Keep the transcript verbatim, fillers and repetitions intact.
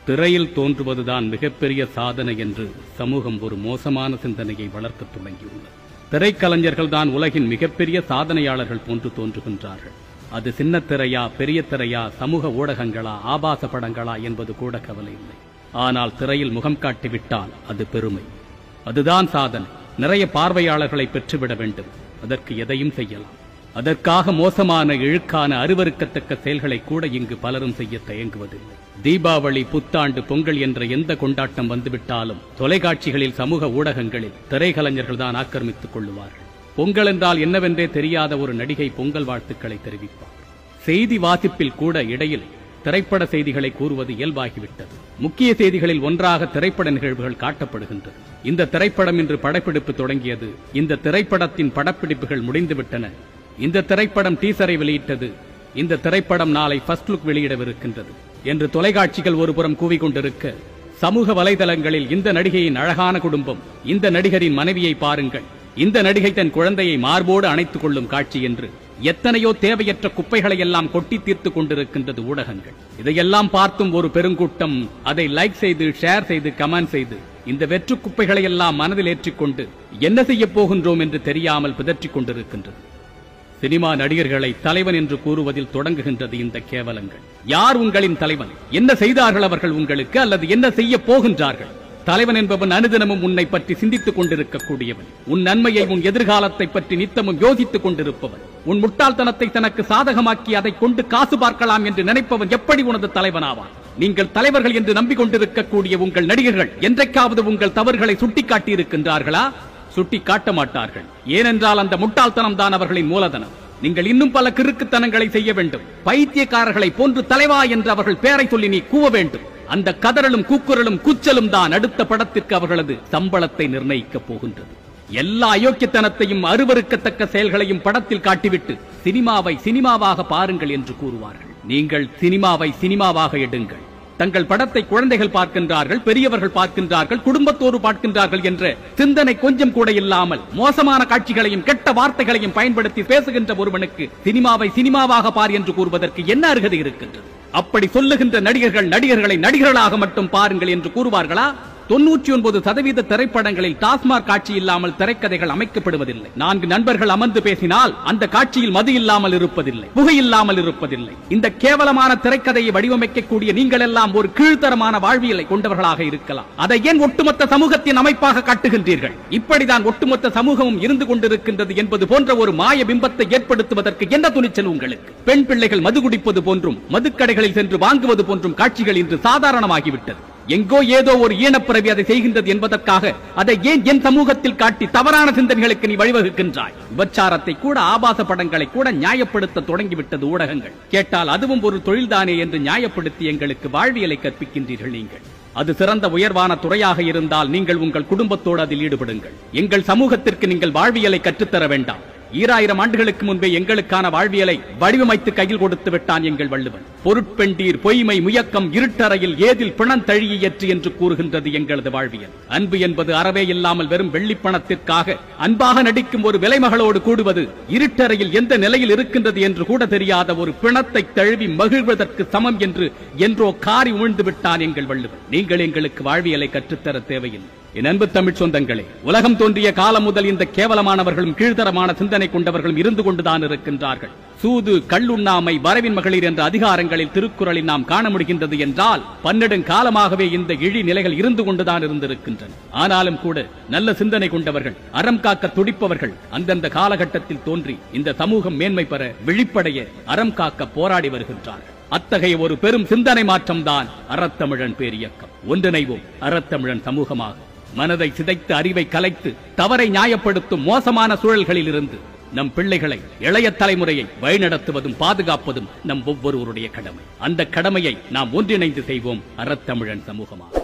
திரையில் தோன்றுவதுதான் மிகப்பெரிய சாதனை என்று சமூகம் ஒரு மோசமான சிந்தனையை வளர்க்கத் தொடங்கியுள்ளது. திரைக்கலைஞர்கள் தான் உலகின் மிகப்பெரிய சாதனையாளர்கள் போன்று தோன்றுகின்றார்கள். அது சின்ன திரையா, பெரிய திரையா, சமூக ஊடகங்களா, ஆபாச படங்களா என்பது கூட கவலை இல்லை. ஆனால் திரையில் முகம் காட்டிவிட்டால் அது பெருமை, அதுதான் சாதனை. நிறைய பார்வையாளர்களை பெற்றுவிட வேண்டும், அதற்கு எதையும் செய்யலாம். அதற்காக மோசமான, இழுக்கான, அருவருக்கத்தக்க செயல்களை கூட இங்கு பலரும் செய்ய தயங்குவதில்லை. தீபாவளி, புத்தாண்டு, பொங்கல் என்ற எந்த கொண்டாட்டம் வந்துவிட்டாலும் தொலைக்காட்சிகளில், சமூக ஊடகங்களில் திரைக்கலைஞர்கள் தான் ஆக்கிரமித்துக் கொள்ளுவார்கள். பொங்கல் என்றால் என்னவென்றே தெரியாத ஒரு நடிகை பொங்கல் வாழ்த்துக்களை தெரிவிப்பார். செய்தி வாசிப்பில் கூட இடையில் திரைப்பட செய்திகளை கூறுவது இயல்பாகிவிட்டது. முக்கிய செய்திகளில் ஒன்றாக திரைப்பட நிகழ்வுகள் காட்டப்படுகின்றது. இந்த திரைப்படம் இன்று படப்பிடிப்பு தொடங்கியது, இந்த திரைப்படத்தின் படப்பிடிப்புகள் முடிந்துவிட்டன, இந்த திரைப்படம் டீசரை வெளியிட்டது, இந்த திரைப்படம் நாளை ஃபர்ஸ்ட் லுக் வெளியிடவிருக்கின்றது என்று தொலைக்காட்சிகள் ஒருபுறம் கூவிக்கொண்டிருக்க, சமூக வலைதளங்களில் இந்த நடிகையின் அழகான குடும்பம், இந்த நடிகரின் மனைவியை பாருங்கள், இந்த நடிகை தன் குழந்தையை மார்போடு அணைத்துக் கொள்ளும் காட்சி என்று எத்தனையோ தேவையற்ற குப்பைகளை எல்லாம் கொட்டி தீர்த்துக் கொண்டிருக்கின்றது ஊடகங்கள். இதையெல்லாம் பார்த்தும் ஒரு பெருங்கூட்டம் அதை லைக் செய்து, ஷேர் செய்து, கமெண்ட் செய்து இந்த வெற்று குப்பைகளை எல்லாம் மனதில் ஏற்றிக்கொண்டு என்ன செய்ய போகின்றோம் என்று தெரியாமல் பிதற்றிக் கொண்டிருக்கின்றது. சினிமா நடிகர்களை தலைவன் என்று கூறுவதில் தொடங்குகின்றது இந்த கேவலங்கள். யார் உங்களின் தலைவன்? என்ன செய்தார்கள் அவர்கள் உங்களுக்கு, அல்லது என்ன செய்ய போகின்றார்கள்? தலைவன் என்பவன் அனுதினமும் உன்னை பற்றி சிந்தித்துக் கொண்டிருக்கக்கூடியவன், உன் நன்மையை, உன் எதிர்காலத்தை பற்றி நித்தமும் யோசித்துக் கொண்டிருப்பவன், உன் முட்டாள்தனத்தை தனக்கு சாதகமாக்கி அதை கொண்டு காசு பார்க்கலாம் என்று நினைப்பவன் எப்படி உனது தலைவனாவான்? நீங்கள் தலைவர்கள் என்று நம்பிக்கொண்டிருக்கக்கூடிய உங்கள் நடிகர்கள் என்றைக்காவது உங்கள் தவறுகளை சுட்டிக்காட்டி இருக்கின்றார்களா? சுட்டி காட்ட மாட்டார்கள். ஏனென்றால் அந்த முட்டாள்தனம் தான் அவர்களின் மூலதனம். நீங்கள் இன்னும் பல கிறுக்குத்தனங்களை செய்ய வேண்டும். பைத்தியக்காரர்களை போன்று தலைவா என்று அவர்கள் பெயரை சொல்லி நீ கூவ வேண்டும். அந்த கதறலும் கூக்குரலும் கூச்சலும் தான் அடுத்த படத்திற்கு அவர்களது சம்பளத்தை நிர்ணயிக்கப் போகின்றது. எல்லா அயோக்கியத்தனத்தையும், அருவருக்கத்தக்க செயல்களையும் படத்தில் காட்டிவிட்டு சினிமாவை சினிமாவாக பாருங்கள் என்று கூறுவார்கள். நீங்கள் சினிமாவை சினிமாவாக எடுங்கள். தங்கள் படத்தை குழந்தைகள் பார்க்கின்றார்கள், பெரியவர்கள் பார்க்கின்றார்கள், குடும்பத்தோடு பார்க்கின்றார்கள் என்ற சிந்தனை கொஞ்சம் கூட இல்லாமல் மோசமான காட்சிகளையும் கெட்ட வார்த்தைகளையும் பயன்படுத்தி பேசுகின்ற ஒருவனுக்கு சினிமாவை சினிமாவாக பார் என்று கூறுவதற்கு என்ன அருகதை இருக்கின்றது? அப்படி சொல்லுகின்ற நடிகர்கள் நடிகர்களை நடிகர்களாக மட்டும் பாருங்கள் என்று கூறுவார்களா? தொன்னூற்றி ஒன்பது சதவீத திரைப்படங்களில் டாஸ்மாக் காட்சி இல்லாமல் திரைக்கதைகள் அமைக்கப்படுவதில்லை. நான்கு நண்பர்கள் அமர்ந்து பேசினால் அந்த காட்சியில் மது இல்லாமல் இருப்பதில்லை, புகை இல்லாமல் இருப்பதில்லை. இந்த கேவலமான திரைக்கதையை வடிவமைக்கக்கூடிய நீங்கள் எல்லாம் ஒரு கீழ்த்தரமான வாழ்வியலை கொண்டவர்களாக இருக்கலாம். அதை ஏன் ஒட்டுமொத்த சமூகத்தின் அமைப்பாக காட்டுகின்றீர்கள்? இப்படிதான் ஒட்டுமொத்த சமூகமும் இருந்து கொண்டிருக்கின்றது என்பது போன்ற ஒரு மாய பிம்பத்தை ஏற்படுத்துவதற்கு என்ன துணிச்சல் உங்களுக்கு? பெண் பிள்ளைகள் மது குடிப்பது போன்றும், மதுக்கடைகளில் சென்று வாங்குவது போன்றும் காட்சிகள் இன்று சாதாரணமாகிவிட்டது. எங்கோ ஏதோ ஒரு ஈனப்பிறவி அதை செய்கின்றது என்பதற்காக அதை ஏன் என் சமூகத்தில் காட்டி தவறான சிந்தனைகளுக்கு நீ வழிவகுக்கின்றாய்? விபச்சாரத்தை கூட, ஆபாச படங்களை கூட நியாயப்படுத்த தொடங்கிவிட்டது ஊடகங்கள். கேட்டால் அதுவும் ஒரு தொழில்தானே என்று நியாயப்படுத்தி எங்களுக்கு வாழ்வியலை கற்பிக்கின்றீர்கள் நீங்கள். அது சிறந்த உயர்வான துறையாக இருந்தால் நீங்கள் உங்கள் குடும்பத்தோடு அதில் ஈடுபடுங்கள். எங்கள் சமூகத்திற்கு நீங்கள் வாழ்வியலை கற்றுத்தர வேண்டாம். ஈராயிரம் ஆண்டுகளுக்கு முன்பே எங்களுக்கான வாழ்வியலை வடிவமைத்து கையில் கொடுத்து விட்டான் எங்கள் வள்ளுவன். பொருட்பெண்டீர், பொய்மை, முயக்கம், இருட்டறையில் ஏதில் பிணம் தழியற்று என்று கூறுகின்றது எங்களது வாழ்வியல். அன்பு என்பது அறவே இல்லாமல் வெறும் வெள்ளிப்பணத்திற்காக அன்பாக நடிக்கும் ஒரு விலைமகளோடு கூடுவது, இருட்டறையில் எந்த நிலையில் இருக்கின்றது என்று கூட தெரியாத ஒரு பிணத்தை தழுவி மகிழ்வதற்கு சமம் என்று என்றோ காரி உமிழ்ந்து விட்டான் எங்கள் வள்ளுவன். நீங்கள் எங்களுக்கு வாழ்வியலை கற்றுத்தர தேவையில்லை. என் அன்பு தமிழ் சொந்தங்களே, உலகம் தோன்றிய காலம் முதல் இந்த கேவலமானவர்களும் கீழ்த்தரமான சிந்தனை கொண்டவர்களும் இருந்து கொண்டுதான் இருக்கின்றார்கள். சூது, கள்ளுண்ணாமை, வரவின் மகளிர் என்ற அதிகாரங்களில் திருக்குறளில் நாம் காண முடிகின்றது என்றால் பன்னெடுங்காலமாகவே இந்த இழி நிலைகள் இருந்து கொண்டுதான் இருந்திருக்கின்றன. ஆனாலும் கூட நல்ல சிந்தனை கொண்டவர்கள், அறம் காக்க துடிப்பவர்கள் அந்தந்த காலகட்டத்தில் தோன்றி இந்த சமூகம் மேன்மை பெற, விழிப்படைய, அறம் காக்க போராடி வருகின்றார்கள். அத்தகைய ஒரு பெரும் சிந்தனை மாற்றம் தான் அறத்தமிழன் பேரியக்கம். ஒன்றிணைவோம் அறத்தமிழன் சமூகமாக. மனதை சிதைத்து, அறிவை கலைத்து, தவறை நியாயப்படுத்தும் மோசமான சூழல்களில் இருந்து நம் பிள்ளைகளை, இளைய தலைமுறையை வழிநடத்துவதும் பாதுகாப்பதும் நம் ஒவ்வொருவருடைய கடமை. அந்த கடமையை நாம் ஒன்றிணைந்து செய்வோம் அறத்தமிழன் சமூகமாக.